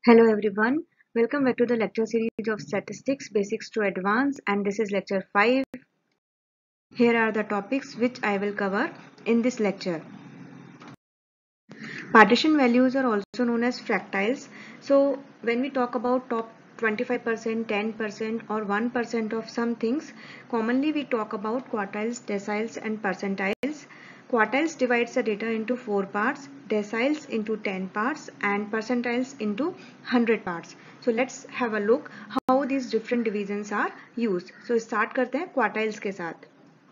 Hello everyone, welcome back to the lecture series of Statistics Basics to Advanced, and this is lecture 5. Here are the topics which I will cover in this lecture. Partition values are also known as fractals. So when we talk about top 25%, 10% or 1% of some things, commonly we talk about quartiles, deciles and percentiles. Quartiles divides the data into 4 parts, deciles into 10 parts and percentiles into 100 parts. So let's have a look how these different divisions are used. So start करते हैं quartiles के साथ.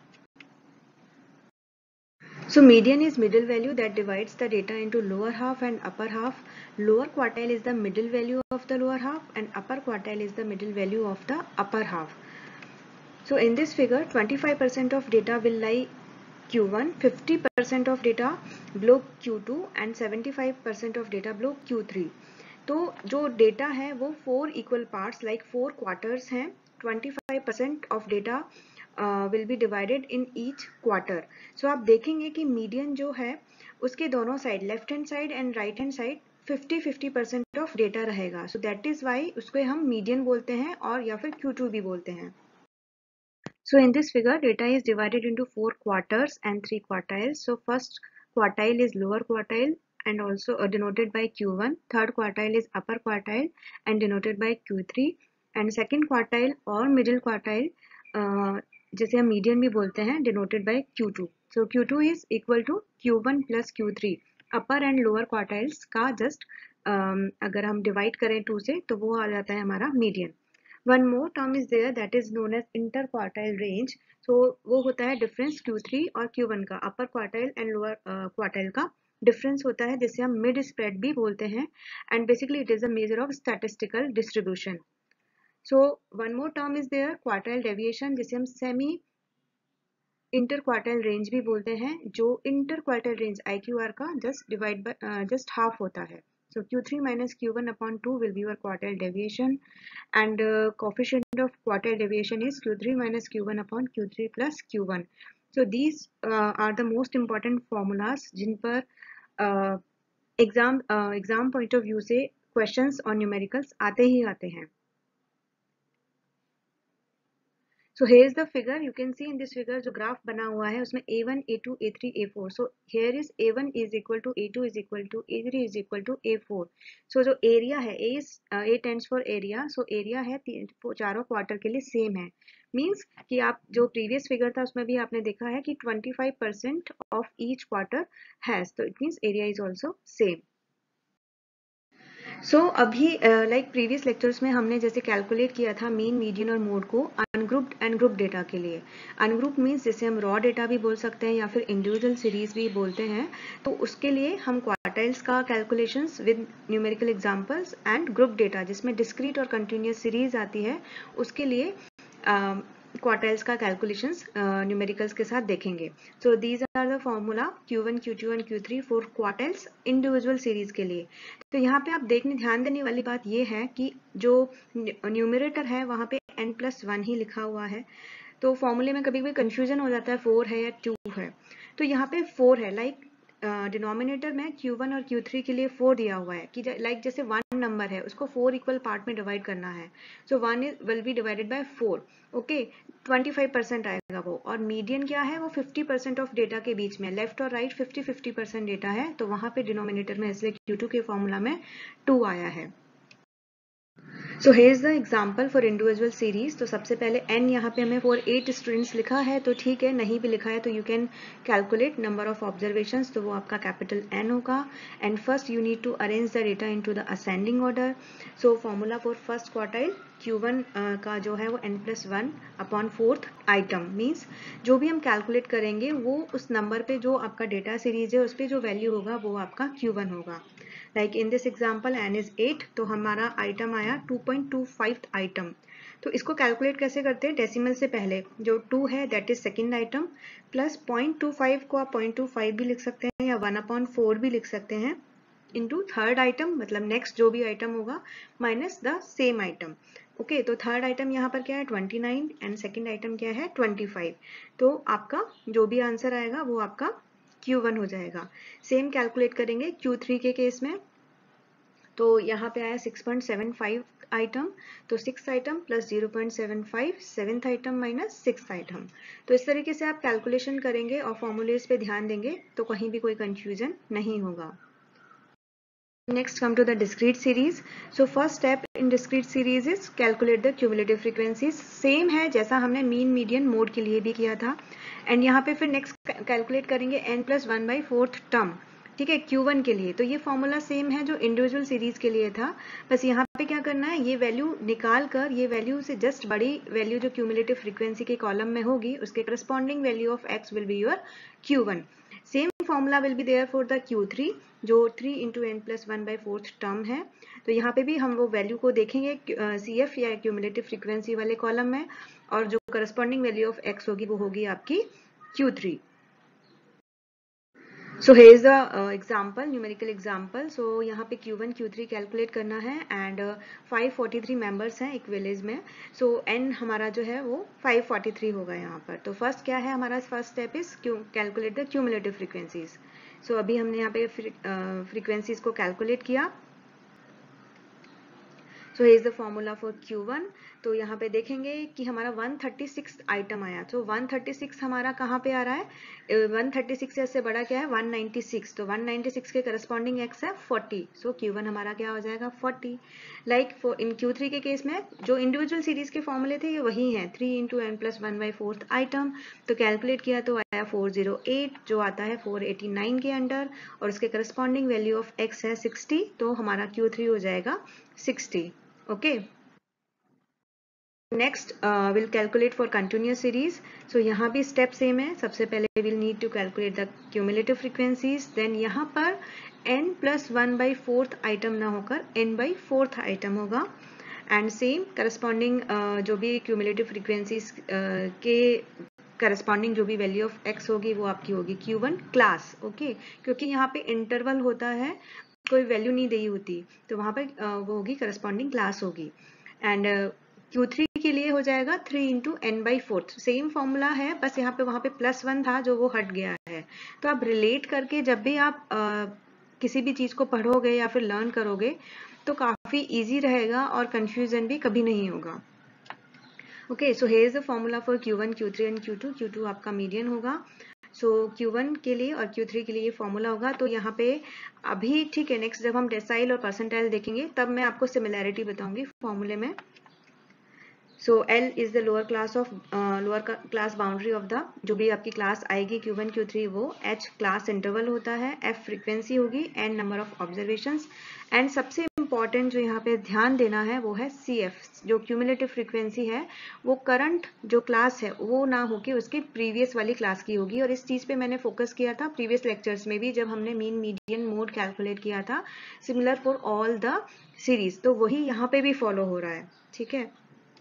So median is middle value that divides the data into lower half and upper half. Lower quartile is the middle value of the lower half and upper quartile is the middle value of the upper half. So in this figure 25% of data will lie Q1, 50% of data below Q2 and 75% of data below Q3. तो जो data है वो 4 equal parts like 4 quarters हैं. 25% of data will be divided in each quarter. So आप देखेंगे कि median जो है उसके दोनों side left hand side and right hand side 50-50% of data रहेगा. सो दैट इज वाई उसको हम मीडियन बोलते हैं और या फिर Q2 भी बोलते हैं. So in this figure data is divided into 4 quarters and 3 quartiles. So first quartile is lower quartile and also denoted by Q1. Third quartile is upper quartile and denoted by Q3. And second quartile or middle quartile जिसे हम median भी बोलते हैं denoted by Q2. So Q2 is equal to Q1 plus Q3. Upper and lower quartiles का just अगर हम divide करें 2 से तो वो आ जाता है हमारा median. One more term is there that is known as interquartile range. So वो होता है difference Q3 और Q1 का upper quartile and lower quartile का difference होता है जिसे हम mid spread भी बोलते हैं and basically it is a measure of statistical distribution. So one more term is there quartile deviation जिसे हम semi interquartile range भी बोलते हैं जो interquartile range IQR का just half होता है. So Q3 minus Q1 upon 2 will be your quartile deviation and coefficient of quartile deviation is Q3 minus Q1 upon Q3 plus Q1. So these are the most important formulas जिन पर exam point of view से questions और numericals आते ही आते हैं. So here is the figure. You can see in this figure जो graph बना हुआ है उसमें A1, A2, A3, A4. So here is A1 is equal to A2 is equal to A3 is equal to A4. So जो area है A stands for area. So area है चारों quarter के लिए सेम है. Means कि आप जो previous figure था उसमें भी आपने देखा है कि 25% of each quarter has. So it means area is also same. सो अभी लाइक प्रीवियस लेक्चर्स में हमने जैसे कैलकुलेट किया था मीन मीडियन और मोड को अनग्रुप्ड एंड ग्रुप डेटा के लिए. अनग्रुप मीन्स जैसे हम रॉ डेटा भी बोल सकते हैं या फिर इंडिविजुअल सीरीज भी बोलते हैं. तो उसके लिए हम क्वार्टाइल्स का calculations with numerical examples and group data जिसमें डिस्क्रीट और कंटिन्यूअस सीरीज आती है उसके लिए क्वार्टाइल्स का कैलकुलेशंस न्यूमेरिकल्स के साथ देखेंगे. So these are the formula Q1, Q2 and Q3 for quartiles individual series के लिए. तो यहाँ पे आप ध्यान देने वाली बात ये है कि जो न्यूमरेटर है वहाँ पे n+1 ही लिखा हुआ है. तो फॉर्मूले में कभी कभी कंफ्यूजन हो जाता है 4 है या 2 है. तो यहाँ पे 4 है लाइक डिनोमिनेटर में Q1 और Q3 के लिए 4 दिया हुआ है कि लाइक जैसे 1 नंबर है उसको 4 इक्वल पार्ट में डिवाइड करना है. So 1 will be divided by 4. Okay 25% आएगा वो. और मीडियन क्या है वो 50% ऑफ डेटा के बीच में लेफ्ट और राइट 50-50% डेटा है. तो वहां पे डिनोमिनेटर में इसलिए Q2 के फॉर्मूला में 2 आया है. So here is the example for individual series. तो सबसे पहले n यहाँ पे हमें फॉर 8 स्टूडेंट्स लिखा है तो ठीक है, नहीं भी लिखा है तो you can calculate number of observations. तो वो आपका कैपिटल N होगा. And first you need to arrange the data into the ascending order. So formula for first quartile Q1 का जो है वो n+1 upon 4th item means जो भी हम कैलकुलेट करेंगे वो उस नंबर पे जो आपका डेटा सीरीज है उस पर जो वैल्यू होगा वो आपका Q1 होगा. Like in this example n is 8 तो हमारा आइटम आया 2.25 आइटम. तो इसको कैलकुलेट कैसे करते हैं, डेसिमल से पहले जो 2 है that is second item plus 0.25 को आप 0.25 भी लिख सकते हैं या 1/4 भी लिख सकते हैं इंटू थर्ड आइटम मतलब नेक्स्ट जो भी आइटम होगा minus the same item. Okay तो थर्ड आइटम यहाँ पर क्या है 29 एंड सेकेंड आइटम क्या है 25. तो आपका जो भी आंसर आएगा वो आपका Q1 हो जाएगा. सेम कैलकुलेट करेंगे Q3 के केस में. तो यहाँ पे आया 6.75 आइटम, तो 6 item plus 0.75, 7th item minus 6th item. तो इस तरीके से आप कैलकुलेशन करेंगे और फॉर्मूलेज पे ध्यान देंगे तो कहीं भी कोई कंफ्यूजन नहीं होगा। Next come to the discrete series. So first step in discrete series is calculate the cumulative frequencies. Same है जैसा हमने mean, median, mode के लिए भी किया था। And यहाँ पे फिर next calculate करेंगे n+1/4 term, ठीक है, Q1 के लिए। तो ये फॉर्मूला सेम है जो इंडिविजुअल सीरीज के लिए था, बस यहाँ पे क्या करना है, ये वैल्यू निकाल कर ये वैल्यू से जस्ट बड़ी वैल्यू जो क्यूमुलेटिव फ्रीक्वेंसी के कॉलम में होगी उसके corresponding value of x will be your Q1। Same formula will be there for the Q3 जो 3 × n+1/4 टर्म है। तो यहाँ पे भी हम वो वैल्यू को देखेंगे CF या क्यूमुलेटिव फ्रीक्वेंसी वाले कॉलम में, और जो करस्पॉन्डिंग वैल्यू ऑफ x होगी वो होगी आपकी Q3। So here is the example, numerical example. So यहाँ पे Q1, Q3 कैलकुलेट करना है एंड 543 मेंबर्स हैं एक विलेज में। So n हमारा जो है वो 543 होगा यहाँ पर। तो फर्स्ट क्या है हमारा, first step is calculate the cumulative frequencies. So अभी हमने यहाँ पे फ्रीक्वेंसीज को कैलकुलेट किया। So here is the formula for Q1। तो यहाँ पे देखेंगे कि हमारा 136 आइटम आया। तो 136 हमारा कहाँ पे आ रहा है, 136 से बड़ा क्या है 196। तो 196 के करस्पॉन्डिंग x है 40। सो Q1 हमारा क्या हो जाएगा 40। लाइक इन Q3 के केस में जो इंडिविजुअल सीरीज के फॉर्मूले थे ये वही हैं, 3 × n+1/4 आइटम। तो कैलकुलेट किया तो आया 408 जो आता है 489 के अंडर, और उसके करस्पॉन्डिंग वैल्यू ऑफ x है 60। तो हमारा Q3 हो जाएगा 60। Okay. Next we'll calculate for continuous series. So यहाँ भी स्टेप सेम है। सबसे पहले we'll need to calculate the cumulative frequencies. Then यहाँ पर n+1/4 आइटम ना होकर n/4 आइटम होगा, एंड सेम करस्पॉन्डिंग जो भी क्यूमुलेटिव फ्रीक्वेंसीज के करस्पॉन्डिंग जो भी वैल्यू ऑफ x होगी वो आपकी होगी Q1 क्लास। ओके, क्योंकि यहाँ पे इंटरवल होता है, कोई वैल्यू नहीं दी होती, तो वहाँ पर वो होगी करस्पॉन्डिंग क्लास होगी। एंड Q3 के लिए हो जाएगा 3 × n/4। सेम फॉर्मूला है, बस यहाँ पे वहाँ पे +1 था जो वो हट गया है। तो आप रिलेट करके जब भी आप किसी भी चीज़ को पढ़ोगे या फिर लर्न करोगे तो काफ़ी इजी रहेगा और कंफ्यूजन भी कभी नहीं होगा। Okay, so here is the formula for Q1, Q3 and Q2। Q2 आपका मीडियन होगा। सो Q1 के लिए और Q3 के लिए ये फॉर्मूला होगा। तो यहाँ पे अभी ठीक है, नेक्स्ट जब हम डेसाइल और परसेंटाइल देखेंगे तब मैं आपको सिमिलैरिटी बताऊंगी फॉर्मूले में। So L is the lower class boundary of the, जो भी आपकी क्लास आएगी Q1, Q3 वो H क्लास इंटरवल होता है, F फ्रीक्वेंसी होगी, N number of observations, and सबसे इम्पॉर्टेंट जो यहाँ पे ध्यान देना है वो है CF जो क्यूमुलेटिव फ्रीक्वेंसी है, वो करंट जो क्लास है वो ना होके उसके प्रीवियस वाली क्लास की होगी। और इस चीज़ पे मैंने फोकस किया था प्रीवियस लेक्चर्स में भी जब हमने मीन मीडियन मोड कैलकुलेट किया था, similar for all the series. तो वही यहाँ पे भी फॉलो हो रहा है, ठीक है।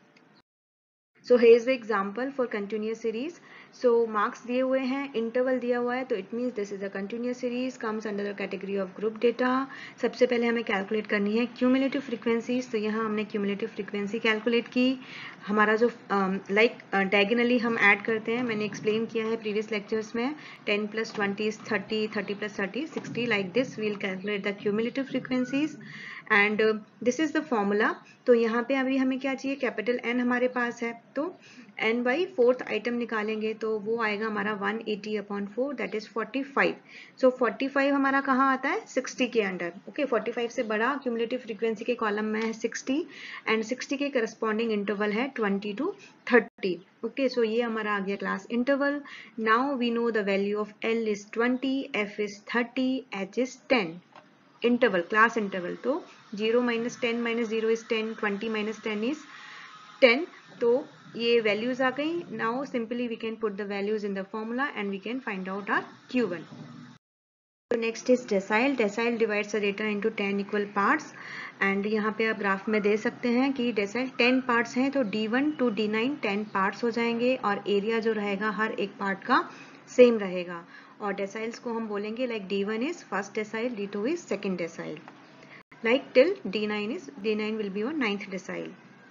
So here is the example for continuous series. So marks दिए हुए हैं, interval दिया हुआ है, तो it means this is a continuous series comes under the category of group data. सबसे पहले हमें calculate करनी है cumulative frequencies। तो यहाँ हमने cumulative frequency calculate की। हमारा जो diagonally हम add करते हैं, मैंने explain किया है previous lectures में, 10 + 20 is 30, 30 + 30 60, like this we'll calculate the cumulative frequencies and this is the formula। तो यहाँ पे अभी हमें क्या चाहिए, कैपिटल N हमारे पास है, तो n/4 आइटम निकालेंगे तो वो आएगा हमारा 180/4 दैट इज 45। सो 45 हमारा कहाँ आता है 60 के अंडर। ओके, 45 से बड़ा क्यूमुलेटिव फ्रीक्वेंसी के कॉलम में है 60 एंड 60 के करस्पॉन्डिंग इंटरवल है 20 to 30। ओके, सो ये हमारा आ गया class interval. Now we know the value of L is 20, F is 30, H is 10। Interval, class interval, तो 0 - 10 - 0 is 10, 20 - 10 is 10। तो ये वैल्यूज आ गई। Now simply we can put the values in the formula and we can find out our Q1। तो next is decile. Decile divides the data into 10 equal parts and यहाँ पे आप graph में दे सकते हैं कि डेसाइल 10 पार्ट्स हैं, तो D1 to D9 10 पार्ट्स हो जाएंगे और एरिया जो रहेगा हर एक पार्ट का सेम रहेगा। और डेसाइल्स को हम बोलेंगे like D1 is first decile, D2 is second decile, like till D9 will be your 9th decile।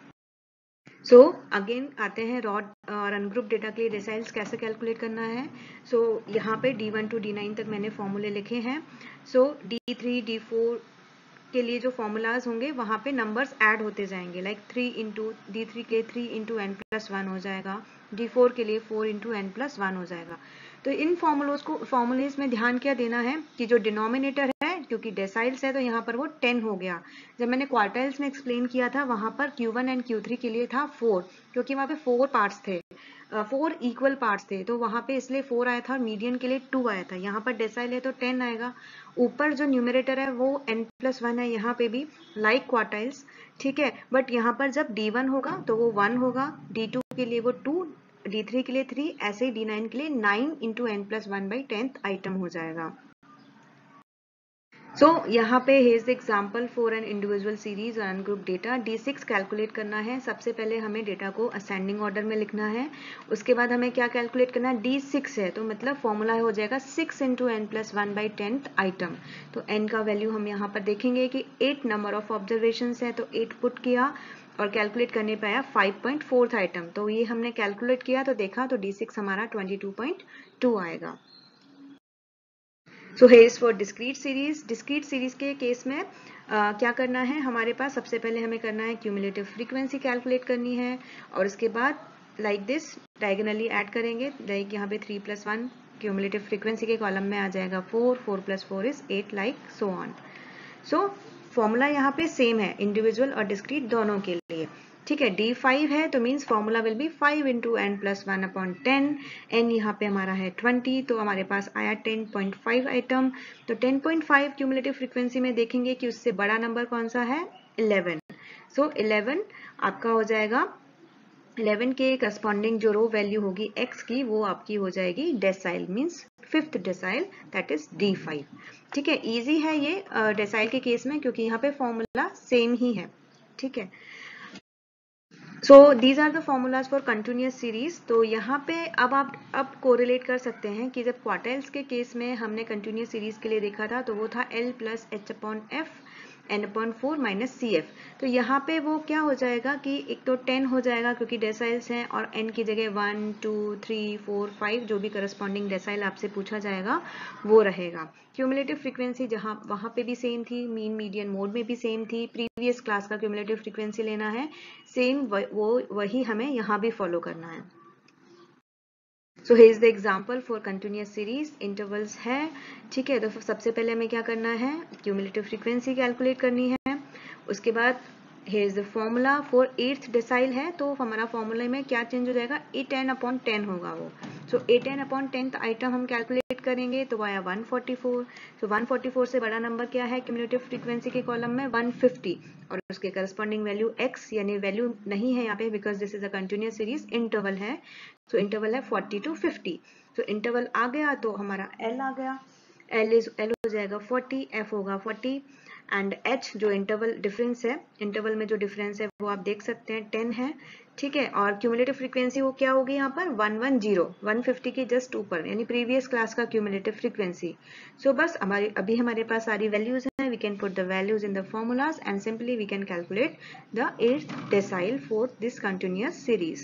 सो अगेन आते हैं रॉड और अनग्रुप डेटा के लिए डेसाइल्स कैसे कैलकुलेट करना है। सो यहाँ पे D1 to D9 तक मैंने फॉर्मूले लिखे हैं। सो D3, D4 के लिए जो फॉर्मूलाज होंगे वहां पे नंबर्स ऐड होते जाएंगे, लाइक 3 इंटू D3 के 3 इंटू n+1 हो जाएगा, D4 के लिए 4 इंटू n+1 हो जाएगा। तो इन फॉर्मूलेज में ध्यान क्या देना है कि जो डिनोमिनेटर है, क्योंकि डेसाइल्स है तो यहाँ पर वो 10 हो गया। जब मैंने क्वार्टाइल्स में एक्सप्लेन किया था वहां पर Q1 एंड Q3 के लिए था 4, क्योंकि वहां पे 4 पार्ट्स थे, 4 इक्वल पार्ट्स थे, तो वहां पे इसलिए 4 आया था और मीडियन के लिए 2 आया था। यहाँ पर डेसाइल है तो 10 आएगा। ऊपर जो न्यूमरेटर है वो n+1 है, यहाँ पे भी लाइक क्वार्टाइल्स, ठीक है। बट यहाँ पर जब D1 होगा तो वो 1 होगा, D2 के लिए वो 2, D3 के लिए 3, ऐसे ही D9 के लिए 9 इंटू n+1/10th आइटम हो जाएगा। सो यहाँ पे has the example for an individual series और अनग्रुप डेटा। D6 कैलकुलेट करना है। सबसे पहले हमें डेटा को असेंडिंग ऑर्डर में लिखना है। उसके बाद हमें क्या कैलकुलेट करना है, D6 है तो मतलब फॉर्मूला हो जाएगा 6 इंटू n+1/10th आइटम। तो n का वैल्यू हम यहाँ पर देखेंगे कि 8 नंबर ऑफ ऑब्जर्वेशन है, तो 8 पुट किया और कैलकुलेट करने पे आया 5.4 आइटम। तो ये हमने कैलकुलेट किया तो देखा तो D6 हमारा 22.2 आएगा। So here's for discrete series. Discrete series के केस में क्या करना है, हमारे पास सबसे पहले हमें करना है क्यूमुलेटिव फ्रीक्वेंसी कैलकुलेट करनी है, और उसके बाद लाइक दिस डायगोनली ऐड करेंगे, लाइक यहाँ पे 3+1 क्यूमुलेटिव फ्रीक्वेंसी के कॉलम में आ जाएगा 4, 4+4 is 8, like so on. So formula यहाँ पे सेम है इंडिविजुअल और डिस्क्रीट दोनों के लिए, ठीक है। D5 है तो means formula will be 5 into n+1/10। n यहाँ पे हमारा है 20, तो हमारे पास आया 10.5 आइटम। तो 10.5 क्यूमुलेटिव फ्रीक्वेंसी में देखेंगे कि उससे बड़ा नंबर कौन सा है, 11। सो 11 आपका हो जाएगा, 11 के करस्पॉन्डिंग जो रो वैल्यू होगी x की वो आपकी हो जाएगी decile, means 5th decile, that is D5, ठीक है। इजी है ये डेसाइल के केस में क्योंकि यहाँ पे फॉर्मूला सेम ही है, ठीक है। So these are the formulas for continuous series. तो यहाँ पे अब कोरिलेट कर सकते हैं कि जब क्वार्टाइल्स के केस में हमने कंटिन्यूअस सीरीज के लिए देखा था तो वो था L + H/F n/4 - CF। तो यहाँ पे वो क्या हो जाएगा कि एक तो 10 हो जाएगा क्योंकि डेसाइल्स हैं, और n की जगह 1, 2, 3, 4, 5 जो भी करस्पॉन्डिंग डेसाइल आपसे पूछा जाएगा वो रहेगा। क्यूमुलेटिव फ्रीक्वेंसी जहाँ वहाँ पे भी सेम थी, मीन मीडियन मोड में भी सेम थी, प्रीवियस क्लास का क्यूमुलेटिव फ्रीक्वेंसी लेना है, सेम वही हमें यहाँ भी फॉलो करना है। So here is the example for continuous series. Intervals है, ठीक है। तो सबसे पहले हमें क्या करना है, क्यूमुलेटिव फ्रीक्वेंसी कैलकुलेट करनी है। उसके बाद here is the formula for 8th decile है, तो हमारा फॉर्मूला में क्या चेंज हो जाएगा, 8n/10 होगा वो। सो 8n/10th आइटम हम कैलकुलेट करेंगे तो आया 144। सो 144 से बड़ा नंबर क्या है क्यूमुलेटिव फ्रीक्वेंसी के कॉलम में, 150, और उसके करस्पॉन्डिंग वैल्यू x, यानी वैल्यू नहीं है यहाँ पे because this is a continuous series, interval है। सो इंटरवल है 40 to 50। सो इंटरवल आ गया तो हमारा L आ गया, L हो जाएगा 40, F होगा 40, एंड H जो इंटरवल डिफरेंस है, इंटरवल में जो डिफरेंस है वो आप देख सकते हैं 10 है, ठीक है। और क्यूमुलेटिव फ्रीक्वेंसी वो क्या होगी यहाँ पर 110, 150 के जस्ट ऊपर, यानी प्रीवियस क्लास का क्यूमुलेटिव फ्रीक्वेंसी। सो बस अभी हमारे पास सारी वैल्यूज हैं, we can put the values in the formulas and simply we can calculate the 8th decile for this continuous series.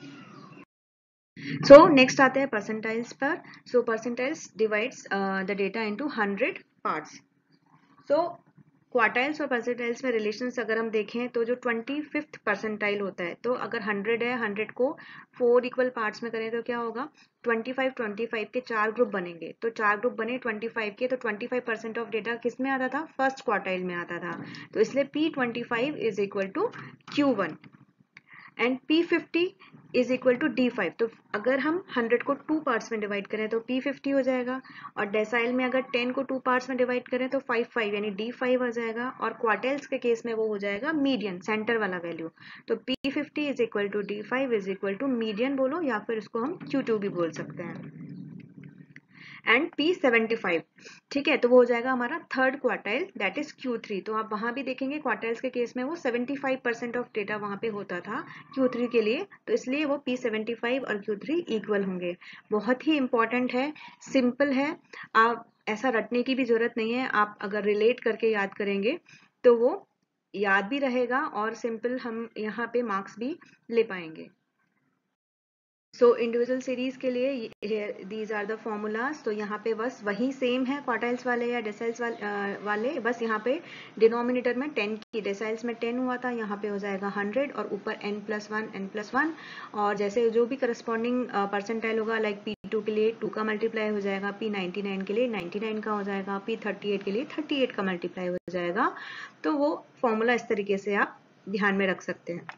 So next आते हैं परसेंटाइल्स पर। So percentiles divides the data into 100 parts. So quartiles और percentiles में relations अगर हम देखें तो जो 25th परसेंटाइल होता है, तो अगर 100 है, 100 को 4 इक्वल पार्ट्स में करें तो क्या होगा, 25 के 4 ग्रुप बनेंगे। तो 4 ग्रुप बने 25 के, तो 25% ऑफ डेटा किस में आता था, फर्स्ट क्वार्टाइल में आता था। तो इसलिए P25 is equal to Q1 and P50 is equal to D5। तो अगर हम 100 को 2 पार्ट्स में डिवाइड करें तो P50 हो जाएगा, और डेसाइल में अगर 10 को 2 पार्ट्स में डिवाइड करें तो 5 यानी D5 आ जाएगा, और क्वार्टाइल्स के केस में वो हो जाएगा मीडियन, सेंटर वाला वैल्यू। तो P50 is equal to D5 is equal to median बोलो, या फिर इसको हम Q2 भी बोल सकते हैं, एंड P75, ठीक है। तो वो हो जाएगा हमारा third quartile, that is Q3। तो आप वहां भी देखेंगे क्वार्टाइल्स के केस में वो 75% ऑफ डेटा वहां पे होता था Q3 के लिए, तो इसलिए वो P75 और Q3 इक्वल होंगे। बहुत ही इंपॉर्टेंट है, सिंपल है, आप ऐसा रटने की भी जरूरत नहीं है, आप अगर रिलेट करके याद करेंगे तो वो याद भी रहेगा और सिंपल हम यहाँ पे मार्क्स भी ले पाएंगे। सो इंडिविजुअल सीरीज के लिए दीज आर द फॉर्मूलाज। तो यहाँ पे बस वही सेम है क्वार्टाइल्स वाले या डेसाइल्स वाले, बस यहाँ पे डिनोमिनेटर में 10 की, डेसाइल्स में 10 हुआ था, यहाँ पे हो जाएगा 100 और ऊपर n+1 और जैसे जो भी करस्पॉन्डिंग परसेंटाइल होगा, लाइक P2 के लिए 2 का मल्टीप्लाई हो जाएगा, P99 के लिए 99 का हो जाएगा, P38 के लिए 38 का मल्टीप्लाई हो जाएगा। तो वो फॉर्मूला इस तरीके से आप ध्यान में रख सकते हैं।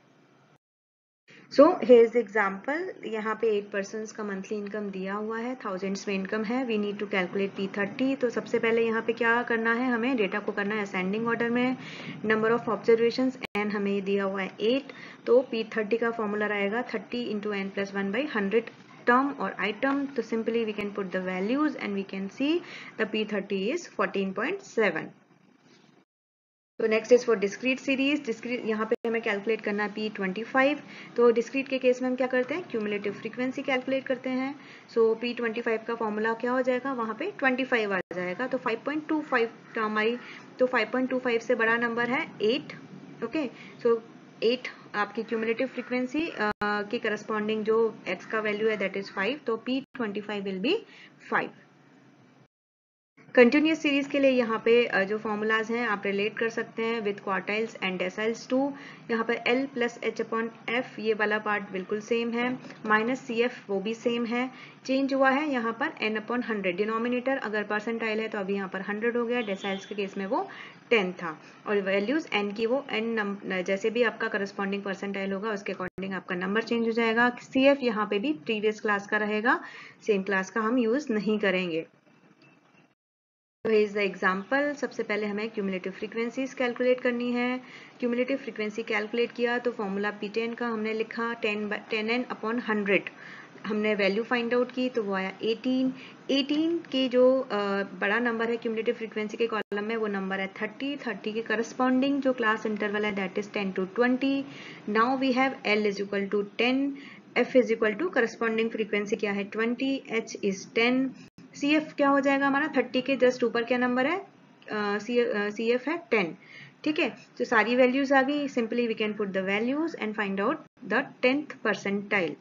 सो हेयर एग्जाम्पल, यहाँ पे 8 पर्सन्स का मंथली इनकम दिया हुआ है, थाउजेंड्स में इनकम है, we need to calculate P30। तो सबसे पहले यहाँ पे क्या करना है, हमें डेटा को करना है असेंडिंग ऑर्डर में, नंबर ऑफ ऑब्जर्वेशंस एन हमें दिया हुआ है 8, तो P30 का फॉर्मूला रहेगा 30 × n+1/100 term or item। तो simply we can put the values and we can see the P30 is 14.7। तो next is for discrete series. Discrete यहाँ पे हमें कैलकुलेट करना है P25। तो डिस्क्रीट के केस में हम क्या करते हैं, क्यूमुलेटिव फ्रीक्वेंसी कैलकुलेट करते हैं। सो P25 का फॉर्मूला क्या हो जाएगा, वहाँ पे 25 आ जाएगा, तो 5.25 टर्म आई। तो 5.25 से बड़ा नंबर है 8। ओके, सो 8 आपकी क्यूमुलेटिव फ्रीक्वेंसी की करस्पॉन्डिंग जो x का वैल्यू है दैट इज 5, तो P25 will be 5। Continuous series के लिए यहाँ पे जो फॉर्मूलाज हैं आप रिलेट कर सकते हैं with quartiles and deciles too. यहाँ पर L+H/F ये वाला पार्ट बिल्कुल सेम है, -CF वो भी सेम है। चेंज हुआ है यहाँ पर n/100, डिनोमिनेटर अगर परसेंटाइल है तो अभी यहाँ पर 100 हो गया, डेसाइल्स के केस में वो 10 था, और वैल्यूज n की वो n जैसे भी आपका करस्पॉन्डिंग परसेंटाइल होगा उसके अकॉर्डिंग आपका नंबर चेंज हो जाएगा। CF यहाँ पे भी प्रीवियस क्लास का रहेगा, सेम क्लास का हम यूज नहीं करेंगे। तो इज द एग्जाम्पल, सबसे पहले हमें क्यूमुलेटिव फ्रीक्वेंसीज कैलकुलेट करनी है। क्यूमुलेटिव फ्रीक्वेंसी कैलकुलेट किया तो फॉर्मूला P10 का हमने लिखा 10n/100, हमने वैल्यू फाइंड आउट की तो वो आया 18। 18 के जो बड़ा नंबर है क्यूमुलेटिव फ्रीक्वेंसी के कॉलम में वो नंबर है 30। 30 के करस्पॉन्डिंग जो क्लास इंटरवल है that is 10 to 20। Now we have L is equal to 10, F is equal to corresponding frequency क्या है 20, H इज 10, CF क्या हो जाएगा हमारा 30 के जस्ट ऊपर क्या नंबर है, CF है 10। ठीक है, तो सारी वैल्यूज आ गई, simply we can put the values and find out the 10th percentile।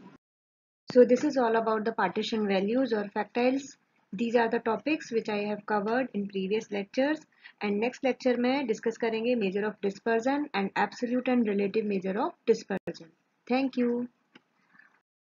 So this is all about the partition values or factiles. These are the topics which I have covered in previous lectures, and next lecture में discuss करेंगे measure of dispersion and absolute and relative measure of dispersion. Thank you.